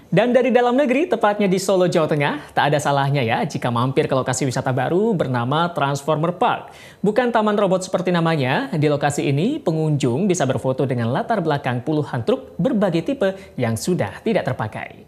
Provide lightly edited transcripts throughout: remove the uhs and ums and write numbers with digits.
Dan dari dalam negeri, tepatnya di Solo, Jawa Tengah, tak ada salahnya ya jika mampir ke lokasi wisata baru bernama Transformer Park. Bukan taman robot seperti namanya, di lokasi ini pengunjung bisa berfoto dengan latar belakang puluhan truk berbagai tipe yang sudah tidak terpakai.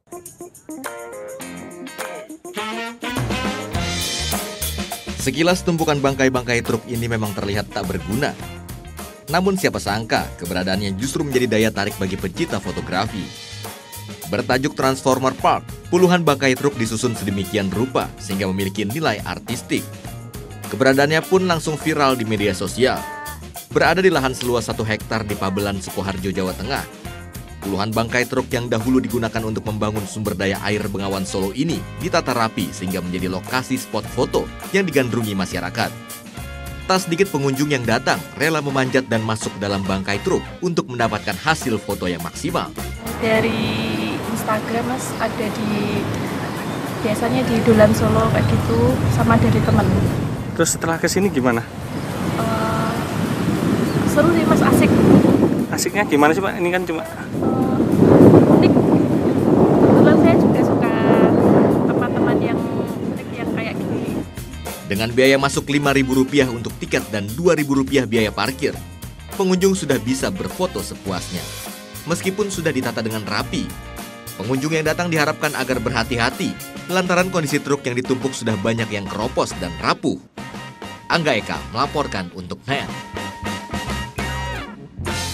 Sekilas tumpukan bangkai-bangkai truk ini memang terlihat tak berguna. Namun siapa sangka keberadaannya justru menjadi daya tarik bagi pecinta fotografi. Bertajuk Transformer Park, puluhan bangkai truk disusun sedemikian rupa sehingga memiliki nilai artistik. Keberadaannya pun langsung viral di media sosial. Berada di lahan seluas 1 hektar di Pabelan, Sukoharjo, Jawa Tengah. Puluhan bangkai truk yang dahulu digunakan untuk membangun sumber daya air Bengawan Solo ini ditata rapi sehingga menjadi lokasi spot foto yang digandrungi masyarakat. Tak sedikit pengunjung yang datang rela memanjat dan masuk dalam bangkai truk untuk mendapatkan hasil foto yang maksimal. Dari Instagram mas, ada biasanya di Dolan Solo kayak gitu, sama dari temen. Terus setelah kesini gimana? Seru sih mas, asik. Asiknya gimana sih Pak? Ini kan cuma unik. Kebetulan saya juga suka teman-teman yang unik yang kayak gini. Dengan biaya masuk Rp5.000 untuk tiket dan Rp2.000 biaya parkir, pengunjung sudah bisa berfoto sepuasnya. Meskipun sudah ditata dengan rapi, pengunjung yang datang diharapkan agar berhati-hati lantaran kondisi truk yang ditumpuk sudah banyak yang keropos dan rapuh. Angga Eka melaporkan untuk NET.